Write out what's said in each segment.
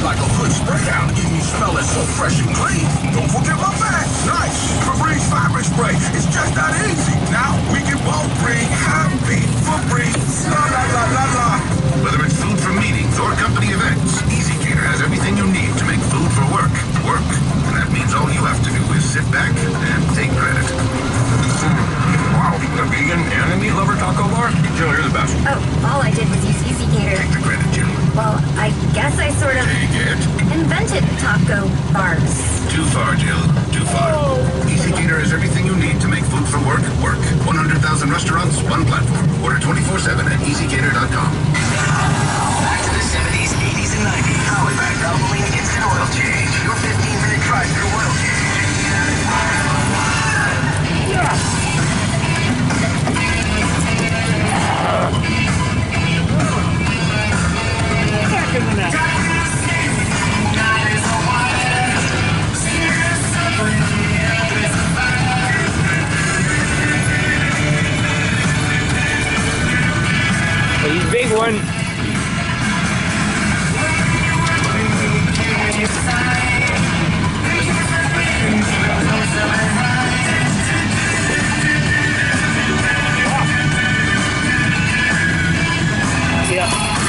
like a hood spray down, keeping you smelling so fresh and clean. Don't forget my bag. Nice. Febreze fabric spray. It's just that easy. Now we can both breathe happy. Febreze. La la la la la. Whether it's food for meetings or company events, EasyCater has everything you need to make food for work. Work. And that means all you have to do is sit back and take credit. Wow, a vegan and a meat lover taco bar? Jill, you're the best. Oh, all I did was use EasyCater. Take the credit, Jill. Well, I guess I sort of Take it. invented taco bars. Too far, Jill. Too far. EasyCater has everything you need to make food for work work. 100,000 restaurants, one platform. Order 24/7 at easycater.com. Back to the 70s, 80s, and 90s. Powered by Valvoline Instant Oil Change. Your 15-minute drive-through oil change. He's a big one. Yeah.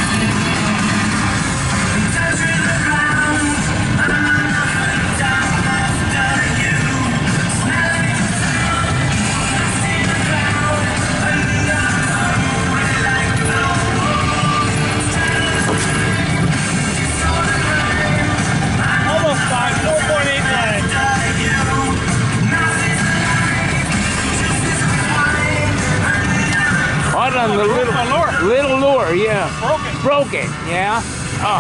On the little lure, yeah. Broken, yeah. Oh.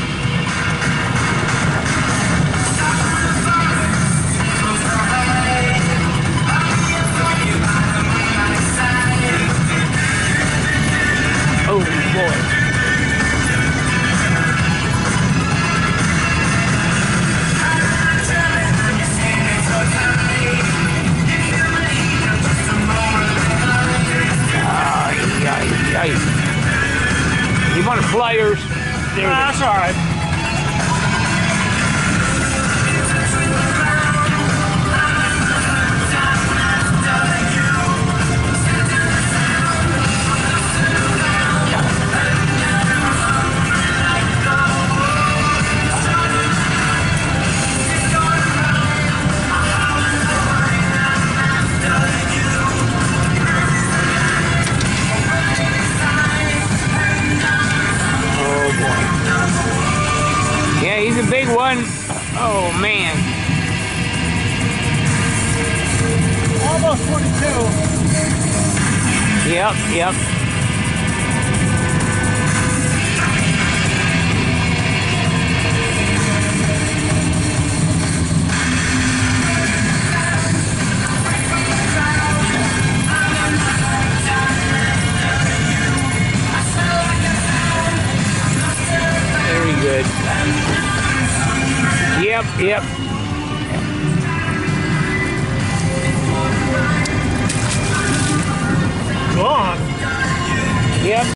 Oh boy. You want pliers? That's all right. Yeah, he's a big one. Oh, man. Almost 42. Yep, yep. Very good. Yep, yep. Gone. Yep.